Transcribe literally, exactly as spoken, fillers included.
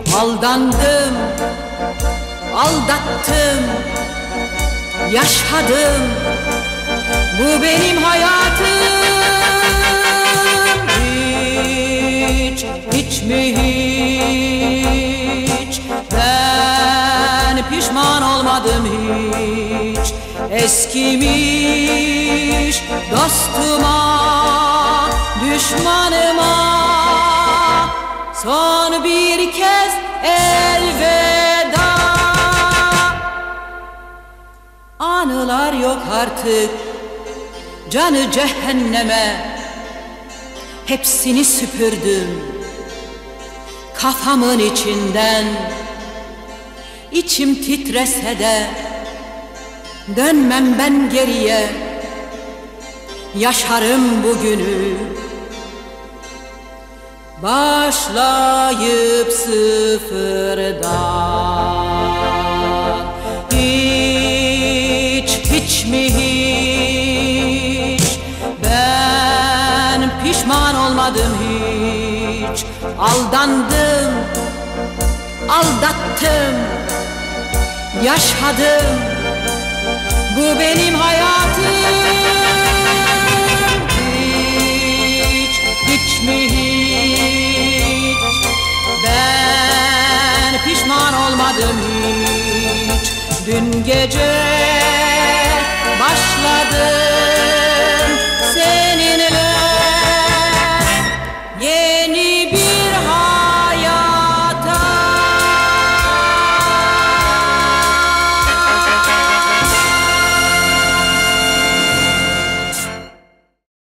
Aldandım, aldattım, yaşadım. Bu benim hayatım. Hiç, hiç mi hiç? Ben pişman olmadım hiç. Eskimiş dostuma, düşmanıma son bir kez elveda. Anılar yok artık, canı cehenneme. Hepsini süpürdüm kafamın içinden. İçim titrese de dönmem ben geriye. Yaşarım bugünü başlayıp sıfırdan. Hiç, hiç mi hiç? Ben pişman olmadım hiç. Aldandım, aldattım, yaşadım. Bu benim hayatım. Hiç, hiç mi hiç? Ben pişman olmadım hiç. Dün gece başladı